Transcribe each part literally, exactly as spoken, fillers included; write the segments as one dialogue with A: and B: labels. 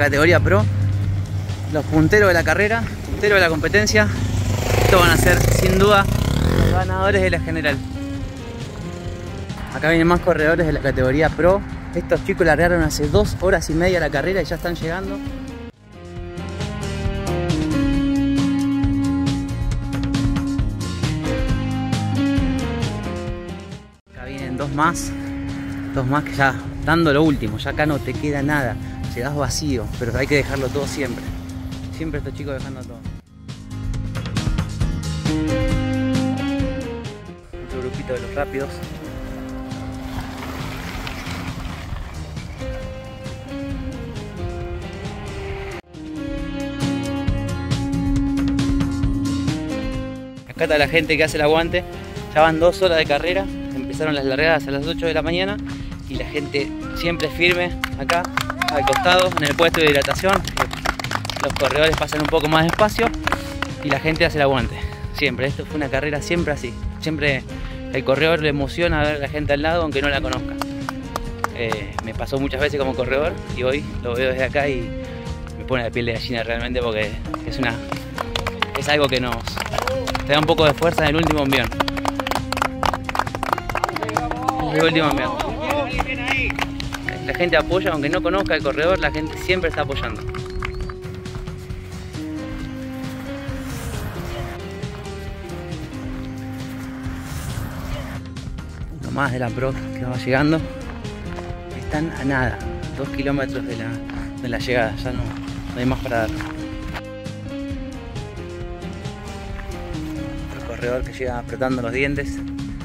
A: categoría Pro, los punteros de la carrera, punteros de la competencia. Estos van a ser sin duda los ganadores de la general. Acá vienen más corredores de la categoría Pro. Estos chicos largaron hace dos horas y media la carrera y ya están llegando. Acá vienen dos más, dos más que ya dando lo último, ya acá no te queda nada, llegás vacío, pero hay que dejarlo todo siempre. Siempre estos chicos dejando todo. Otro grupito de los rápidos. Acá está la gente que hace el aguante. Ya van dos horas de carrera. Empezaron las largadas a las ocho de la mañana. Y la gente siempre firme acá, al costado, en el puesto de hidratación. Los corredores pasan un poco más despacio. Y la gente hace el aguante. Siempre. Esto fue una carrera siempre así. Siempre el corredor le emociona ver a la gente al lado, aunque no la conozca. Eh, me pasó muchas veces como corredor. Y hoy lo veo desde acá y me pone la piel de gallina realmente, porque es una... es algo que nos... te da un poco de fuerza en el último envión. El último envión. La gente apoya, aunque no conozca el corredor, la gente siempre está apoyando. Uno más de la Pro que va llegando. Están a nada, dos kilómetros de la, de la llegada, ya no, no hay más para dar. Corredor que llega apretando los dientes.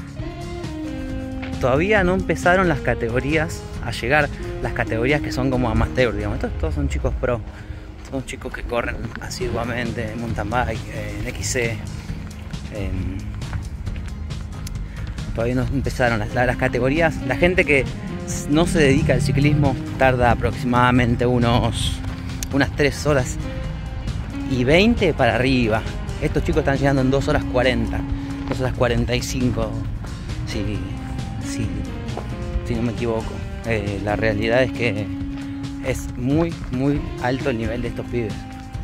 A: Todavía no empezaron las categorías a llegar, las categorías que son como amateur, digamos. Estos todos son chicos pro, son chicos que corren asiduamente en mountain bike, en X C. En... todavía no empezaron las, las categorías. La gente que no se dedica al ciclismo tarda aproximadamente unos unas tres horas y veinte para arriba. Estos chicos están llegando en dos horas cuarenta, dos horas cuarenta y cinco, si, si, si no me equivoco. Eh, la realidad es que es muy, muy alto el nivel de estos pibes.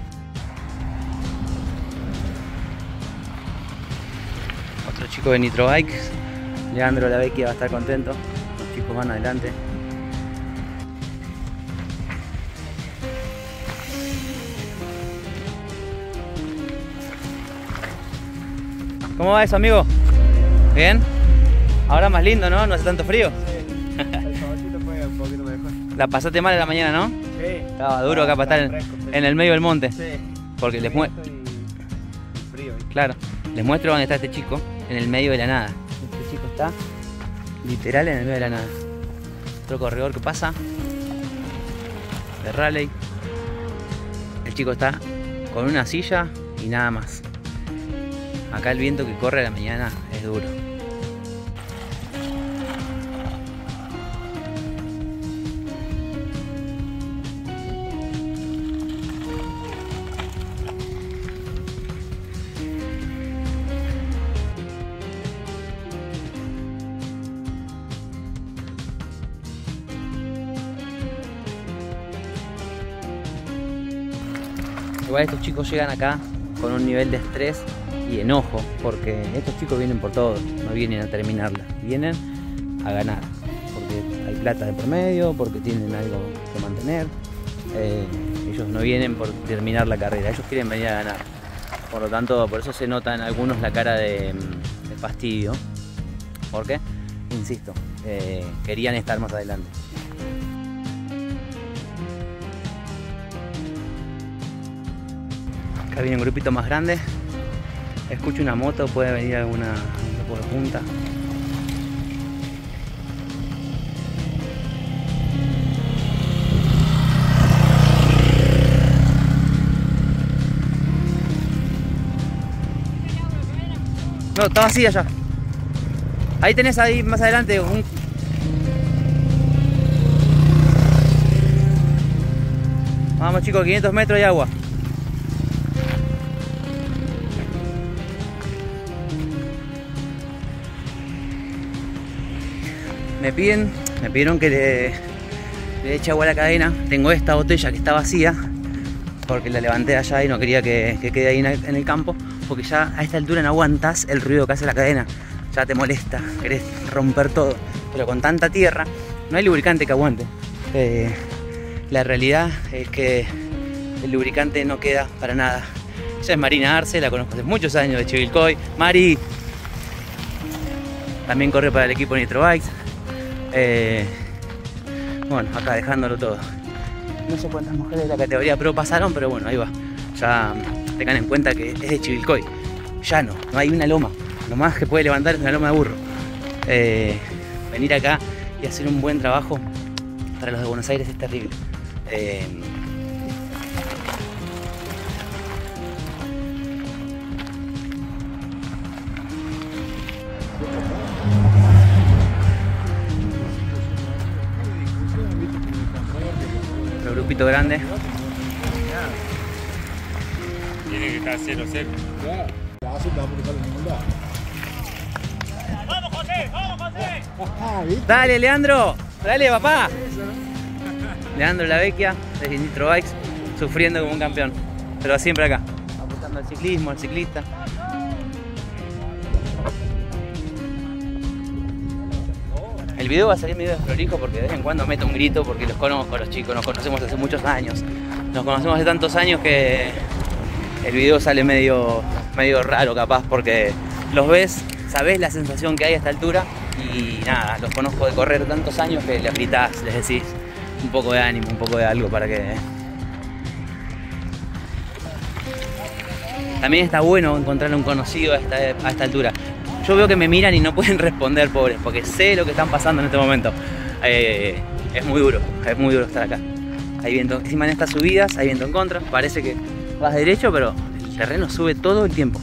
A: Otro chico de Nitro Bikes, Leandro Lavecchia, va a estar contento. Los chicos van adelante. ¿Cómo va eso, amigo? ¿Bien? Ahora más lindo, ¿no? No hace tanto frío.
B: Sí, el solcito fue un poquito mejor.
A: La pasaste mal en la mañana, ¿no?
B: Sí.
A: Estaba duro acá para estar
B: fresco, sí.
A: En el medio del monte.
B: Sí.
A: Porque les muestro...
B: frío.
A: Claro, les muestro dónde está este chico, en el medio de la nada. Este chico está literal en el medio de la nada. Otro corredor que pasa de rally. El chico está con una silla y nada más. Acá el viento que corre a la mañana es duro. Igual estos chicos llegan acá con un nivel de estrés y enojo, porque estos chicos vienen por todo, no vienen a terminarla, vienen a ganar, porque hay plata de por medio, porque tienen algo que mantener. Eh, ellos no vienen por terminar la carrera, ellos quieren venir a ganar. Por lo tanto, por eso se nota en algunos la cara de, de fastidio, porque, insisto, eh, querían estar más adelante. Acá viene un grupito más grande. Escucho una moto, puede venir alguna un poco de punta. No, está vacía ya. Ahí tenés ahí más adelante un... Vamos chicos, quinientos metros de agua. Me piden, me pidieron que, le, le eché agua a la cadena. Tengo esta botella que está vacía porque la levanté allá y no quería que, que quede ahí en el, en el campo, porque ya a esta altura no aguantas el ruido que hace la cadena, ya te molesta, querés romper todo, pero con tanta tierra no hay lubricante que aguante. Eh, la realidad es que el lubricante no queda para nada. Ella es Marina Arce, la conozco hace muchos años de Chivilcoy. Mari también corre para el equipo Nitro Bikes. Eh, bueno, acá dejándolo todo. No sé cuántas mujeres de la categoría Pro pasaron, pero bueno, ahí va. Ya tengan en cuenta que es de Chivilcoy. Llano, no hay una loma. Lo más que puede levantar es una loma de burro. Eh, venir acá y hacer un buen trabajo para los de Buenos Aires es terrible. Eh, Otro grupito grande.
C: Tiene que estar cero cero.
D: ¡Vamos, José! ¡Vamos, José!
A: Dale, Leandro, dale, papá. Leandro La Vecchia de Nitro Bikes, sufriendo como un campeón, pero siempre acá, apuntando al ciclismo, al ciclista. El video va a salir medio desprolijo porque de vez en cuando meto un grito porque los conozco a los chicos, nos conocemos hace muchos años. Nos conocemos hace tantos años que el video sale medio, medio raro capaz porque los ves, sabés la sensación que hay a esta altura y nada, los conozco de correr tantos años que les gritás, les decís un poco de ánimo, un poco de algo para que... También está bueno encontrar un conocido a esta, a esta altura. Yo veo que me miran y no pueden responder, pobres, porque sé lo que están pasando en este momento. Eh, es muy duro, es muy duro estar acá. Hay viento, encima en estas subidas hay viento en contra, parece que vas derecho, pero el terreno sube todo el tiempo.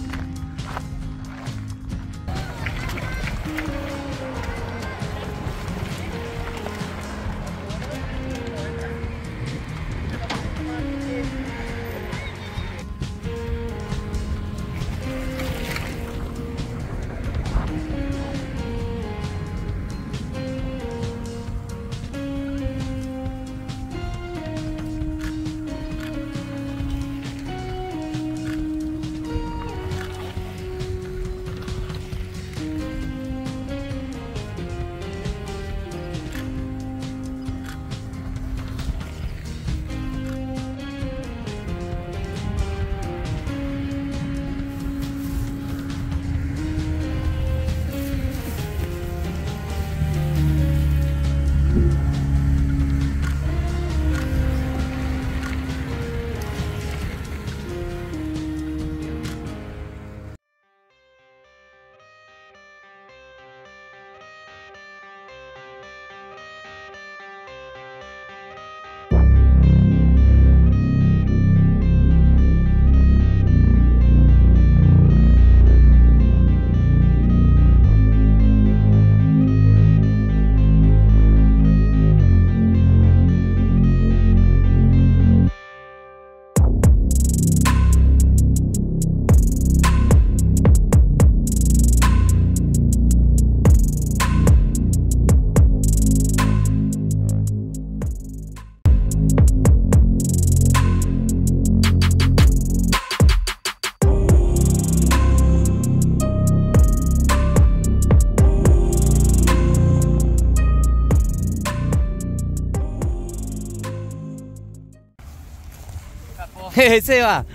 A: Seba,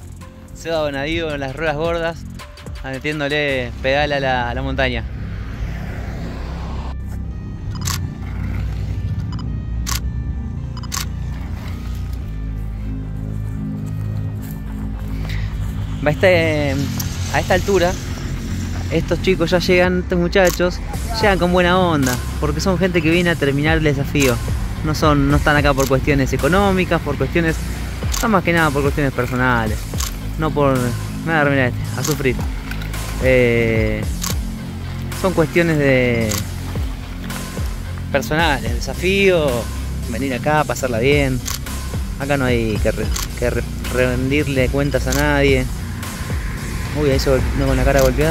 A: Seba Bonadío en las ruedas gordas, metiéndole pedal a la, a la montaña. A, este, a esta altura, estos chicos ya llegan, estos muchachos, llegan con buena onda, porque son gente que viene a terminar el desafío. No, son, no están acá por cuestiones económicas, por cuestiones... No, más que nada por cuestiones personales, no por nada, mira este, a sufrir. Eh, son cuestiones de personales, desafío, venir acá, pasarla bien. Acá no hay que, re, que re, rendirle cuentas a nadie. Uy, ahí se no con la cara golpeada.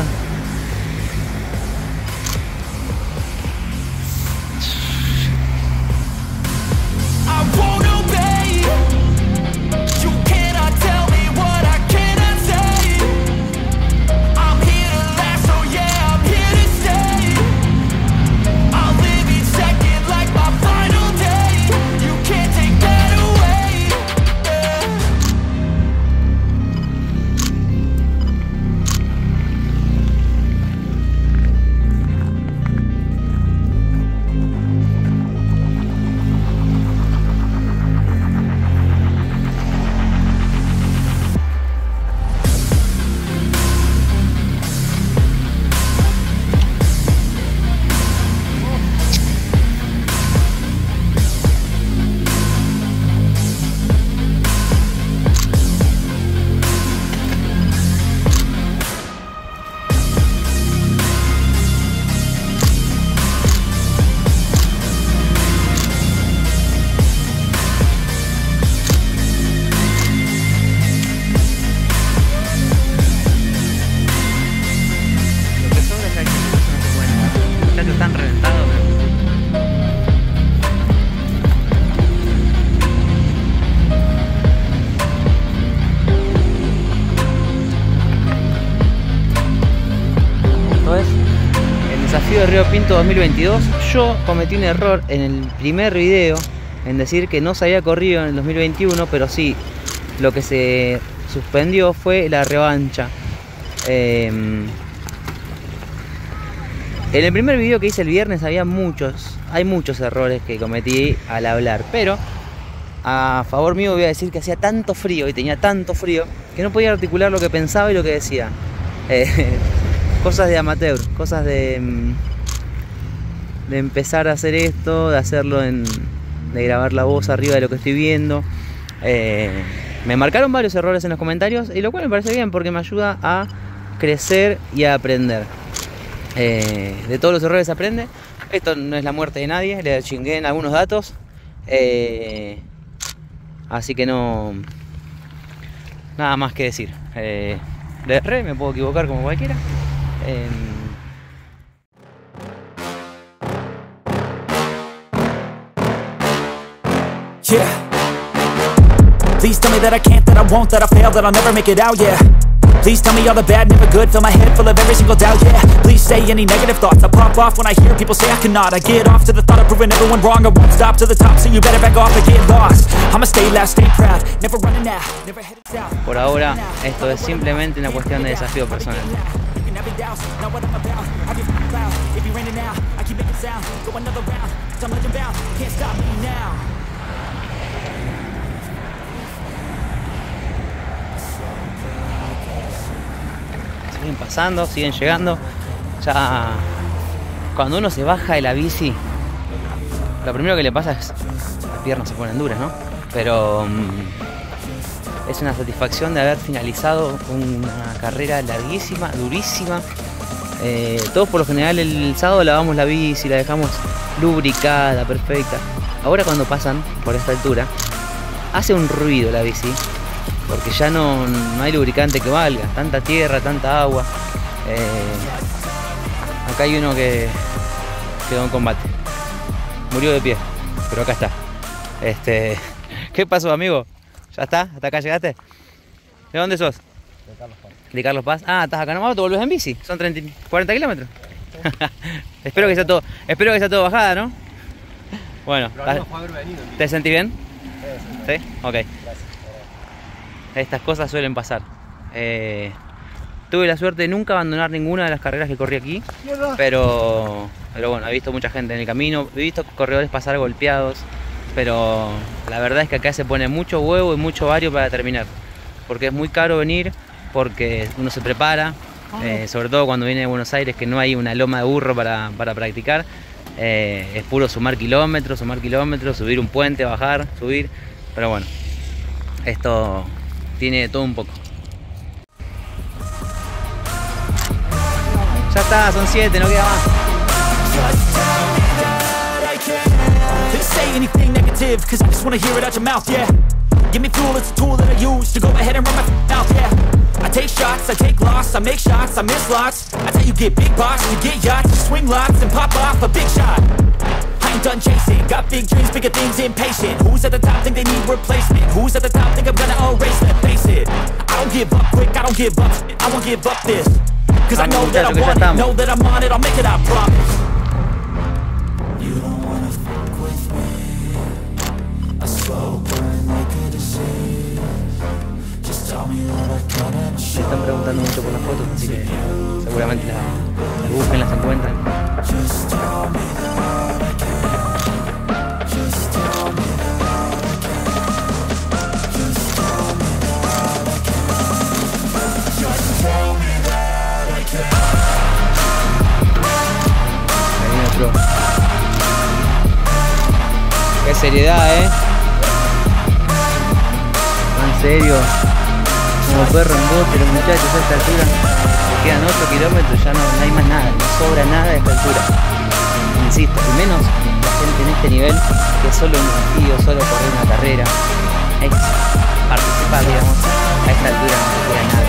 A: Pinto dos mil veintidós. Yo cometí un error en el primer video en decir que no se había corrido en el dos mil veintiuno, pero sí, lo que se suspendió fue la revancha. Eh, en el primer video que hice el viernes había muchos, hay muchos errores que cometí al hablar, pero a favor mío voy a decir que hacía tanto frío y tenía tanto frío que no podía articular lo que pensaba y lo que decía. Eh, cosas de amateur, cosas de, de empezar a hacer esto, de hacerlo, en, de grabar la voz arriba de lo que estoy viendo. Eh, me marcaron varios errores en los comentarios y lo cual me parece bien porque me ayuda a crecer y a aprender. Eh, de todos los errores se aprende. Esto no es la muerte de nadie, le chingué en algunos datos. Eh, así que no... Nada más que decir. Eh, le erré, me puedo equivocar como cualquiera. Eh,
E: Yeah. Please tell me that I can't, that I won't, that I fail, that I'll never make it out, yeah. Please tell me all the bad, never good, fill my head full of every single doubt, yeah. Please say any negative thoughts, I pop off when I hear people say I cannot. I get off to the thought of proving everyone wrong, I won't stop to the top, so you better back off and get lost. I'ma stay loud, stay proud, never running out, never headed south.
A: Por ahora, esto es simplemente una cuestión de desafío personal. Siguen pasando, siguen llegando. Ya cuando uno se baja de la bici, lo primero que le pasa es las piernas se ponen duras, ¿no? Pero um, es una satisfacción de haber finalizado una carrera larguísima, durísima. Eh, todos por lo general el sábado lavamos la bici, la dejamos lubricada, perfecta. Ahora cuando pasan por esta altura, hace un ruido la bici, porque ya no, no hay lubricante que valga, tanta tierra, tanta agua. Eh, acá hay uno que quedó en combate, murió de pie, pero acá está. Este, ¿qué pasó, amigo? ¿Ya está? ¿Hasta acá llegaste? ¿De dónde sos?
B: De Carlos Paz.
A: De Carlos Paz. Ah, estás acá nomás, te volvés en bici. Son treinta, cuarenta kilómetros. espero que sea todo, espero que sea todo bajada, ¿no? Bueno, ¿te sentís bien? Sí, sí. Ok. Estas cosas suelen pasar. Eh, tuve la suerte de nunca abandonar ninguna de las carreras que corrí aquí, pero, pero bueno, he visto mucha gente en el camino, he visto corredores pasar golpeados, pero la verdad es que acá se pone mucho huevo y mucho ovario para terminar, porque es muy caro venir, porque uno se prepara, eh, sobre todo cuando viene de Buenos Aires, que no hay una loma de burro para, para practicar. Eh, es puro sumar kilómetros, sumar kilómetros, subir un puente, bajar, subir, pero bueno, esto tiene de todo un poco. Ya está, son siete, no queda más.
E: Say anything negative, cause I just wanna hear it out your mouth, yeah. Give me fuel, it's a tool that I use to go ahead and run my mouth, yeah. I take shots, I take loss, I make shots, I miss lots. That's how you get big box, you get yachts, you swing lots and pop off a big shot. I ain't done chasing, got big dreams, bigger things, impatient. Who's at the top think they need replacement? Who's at the top think I'm gonna erase them? Face it, I don't give up quick, I don't give up, I won't give up this. Cause I know that I want it, know that I'm on it, I'll make it, I promise. You don't wanna fuck with me. A slow burn like a disease. Just tell me that I couldn't
A: Me están preguntando mucho por las fotos, así que seguramente las, las busquen, las encuentran.
E: Just tell me that I can. Just tell me that I can. Just tell me that I can. Just tell me that I can.
A: Ahí viene otro. Qué seriedad, eh. En serio. Como perro en bote, los muchachos a esta altura. Le quedan ocho kilómetros, ya no, no hay más nada, no sobra nada a esta altura. Insisto, y menos la gente en este nivel, que es solo un desafío, solo correr una carrera. Es participar, digamos, a esta altura no se queda nada.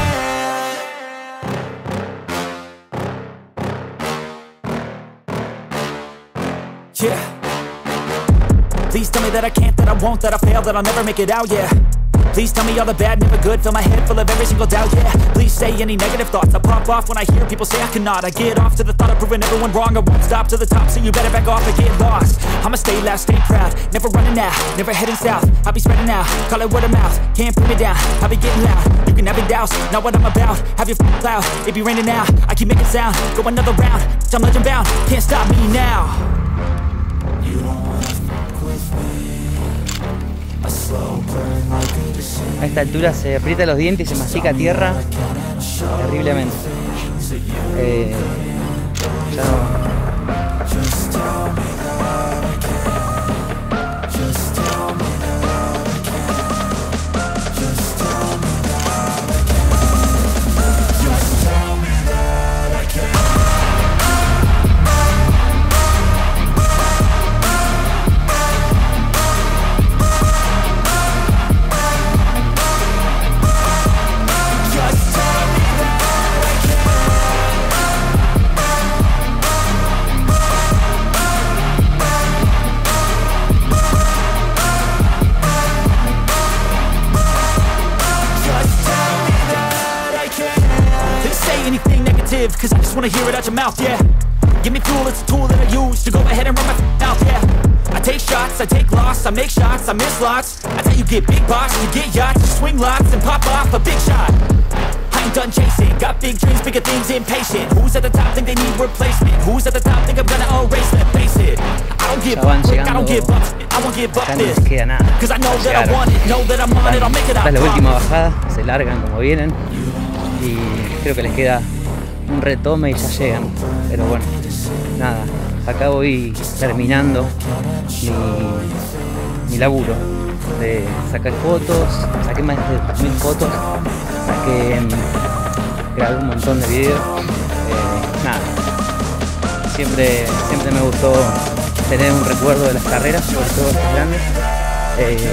E: Yeah. Please tell me that I can't, that I won't, that I fail, that I'll never make it out, yeah. Please tell me all the bad, never good. Fill my head full of every single doubt, yeah. Please say any negative thoughts. I pop off when I hear people say I cannot. I get off to the thought of proving everyone wrong. I won't stop to the top, so you better back off and get lost. I'ma stay loud, stay proud, never running out, never heading south. I'll be spreading out, call it word of mouth. Can't put me down, I'll be getting loud. You can have it douse, not what I'm about. Have your f***ing cloud, it be raining now. I keep making sound, go another round. I'm legend bound, can't stop me now. You don't wanna fuck with me. A slow burn like a disease.
A: A esta altura se aprieta los dientes y se mastica tierra terriblemente. Eh, ya no.
E: Just tell me that I can. Just tell me that I can. Just tell me that I can. Just tell me that I can. Cause I just wanna hear it out your mouth, yeah. Give me fuel, it's a tool that I use to go ahead and run my mouth, yeah. I take shots, I take loss, I make shots, I miss lots. That's how you get big box, you get yachts, you swing lots and pop off a big shot. I ain't done chasing, got big dreams, bigger things, impatient. Who's at the top think they need replacement? Who's at the top think I'm gonna erase them? Face it, I don't give up quick, I don't give up, I won't give up this. Cause I know that I want it, know that I'm on it, I'll make it out.
A: Esta es la última bajada, se largan como vienen y creo que les queda un retome y ya llegan, pero bueno, nada, acá voy terminando mi, mi laburo de sacar fotos, saqué más de dos mil fotos, saqué, grabé un montón de videos, eh, nada, siempre, siempre me gustó tener un recuerdo de las carreras, sobre todo las grandes, eh,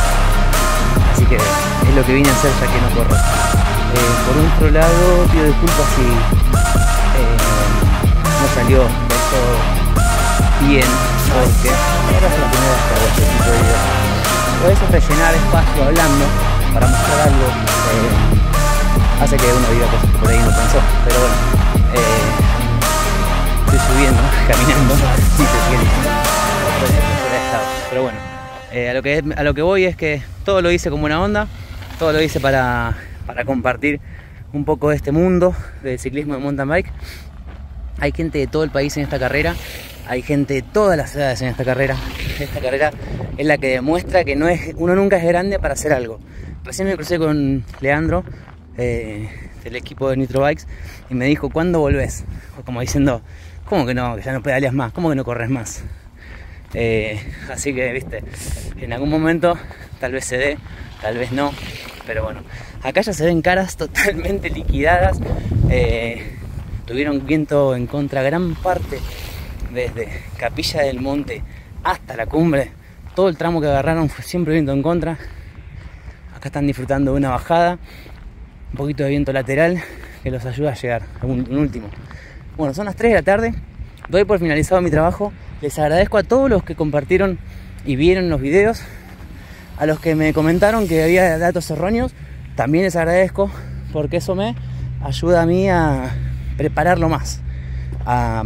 A: así que es lo que vine a hacer ya que no corro. Eh, por otro lado, pido disculpas si eh, no salió del todo bien, porque ahora es la primera vez que hago este tipo de videos. A veces rellenar espacio hablando para mostrar algo eh, hace que uno diga cosas que por ahí no pensó, pero bueno, eh, estoy subiendo, caminando y se sigue diciendo. Pero bueno, eh, a, lo que, a lo que voy es que todo lo hice con buena onda, todo lo hice para... para compartir un poco de este mundo del ciclismo de mountain bike. Hay gente de todo el país en esta carrera, hay gente de todas las edades en esta carrera. Esta carrera es la que demuestra que no es, uno nunca es grande para hacer algo. Recién me crucé con Leandro eh, del equipo de Nitro Bikes y me dijo, ¿cuándo volvés? Como diciendo, ¿cómo que no? Que ya no pedaleas más, ¿cómo que no corres más? Eh, así que, viste, en algún momento tal vez se dé, tal vez no, pero bueno, acá ya se ven caras totalmente liquidadas. Eh, tuvieron viento en contra gran parte desde Capilla del Monte hasta la cumbre. Todo el tramo que agarraron fue siempre viento en contra. Acá están disfrutando de una bajada, un poquito de viento lateral que los ayuda a llegar, un, un último. Bueno, son las tres de la tarde, doy por finalizado mi trabajo. Les agradezco a todos los que compartieron y vieron los videos. A los que me comentaron que había datos erróneos, también les agradezco, porque eso me ayuda a mí a prepararlo más, a,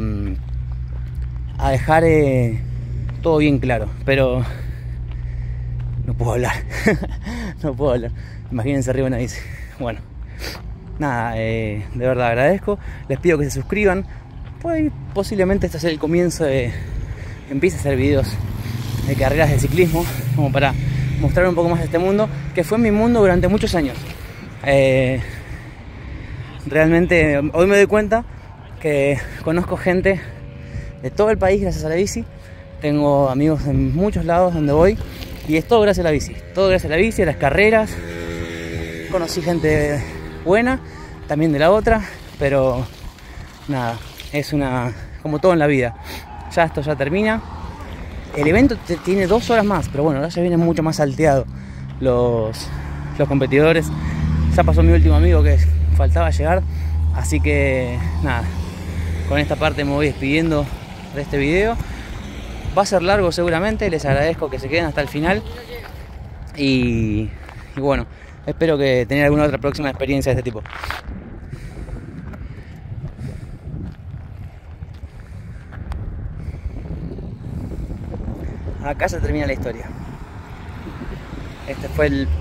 A: a dejar eh, todo bien claro. Pero no puedo hablar, no puedo hablar. Imagínense arriba una bici. Bueno, nada, eh, de verdad agradezco. Les pido que se suscriban, pues posiblemente este sea el comienzo de que empiece a hacer videos de carreras de ciclismo, como para mostrar un poco más de este mundo, que fue mi mundo durante muchos años. Eh, realmente hoy me doy cuenta que conozco gente de todo el país gracias a la bici. Tengo amigos en muchos lados donde voy y es todo gracias a la bici, todo gracias a la bici, a las carreras. Conocí gente buena, también de la otra, pero nada, es una, como todo en la vida. Ya esto ya termina. El evento tiene dos horas más, pero bueno, ahora ya viene mucho más salteado los, los competidores. Ya pasó mi último amigo que faltaba llegar, así que nada, con esta parte me voy despidiendo de este video. Va a ser largo seguramente, les agradezco que se queden hasta el final y, y bueno, espero que tener alguna otra próxima experiencia de este tipo. Acá se termina la historia. Este fue el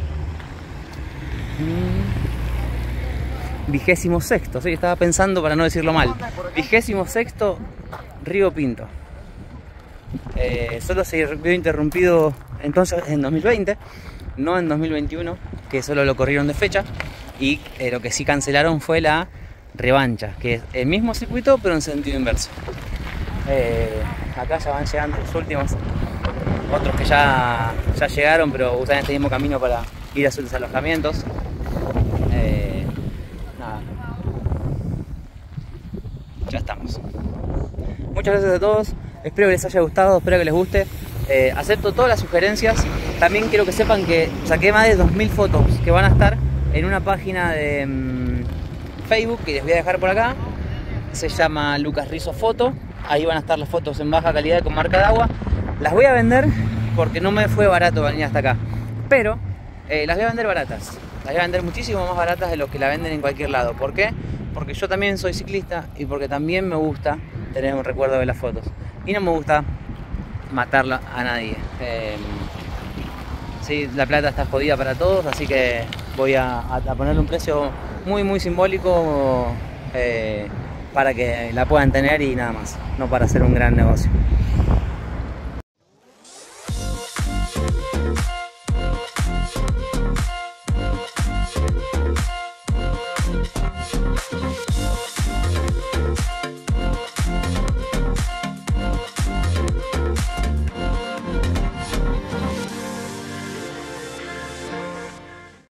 A: vigésimo sexto, sí, estaba pensando para no decirlo mal. Vigésimo sexto Río Pinto. Eh, solo se vio interrumpido entonces en dos mil veinte, no en dos mil veintiuno, que solo lo corrieron de fecha. Y eh, lo que sí cancelaron fue la revancha, que es el mismo circuito pero en sentido inverso. Eh, acá ya van llegando los últimos, otros que ya, ya llegaron pero usan este mismo camino para ir a sus alojamientos. Eh, nada, ya estamos. Muchas gracias a todos, espero que les haya gustado, espero que les guste. Eh, acepto todas las sugerencias. También quiero que sepan que saqué más de dos mil fotos que van a estar en una página de mmm, Facebook que les voy a dejar por acá. Se llama Lucas Rizzo Foto. Ahí van a estar las fotos en baja calidad con marca de agua. Las voy a vender porque no me fue barato venir hasta acá, pero eh, las voy a vender baratas. Las voy a vender muchísimo más baratas de lo que la venden en cualquier lado. ¿Por qué? Porque yo también soy ciclista y porque también me gusta tener un recuerdo de las fotos. Y no me gusta matarla a nadie. Eh, sí, la plata está jodida para todos, así que voy a, a ponerle un precio muy muy simbólico eh, para que la puedan tener y nada más, no para hacer un gran negocio.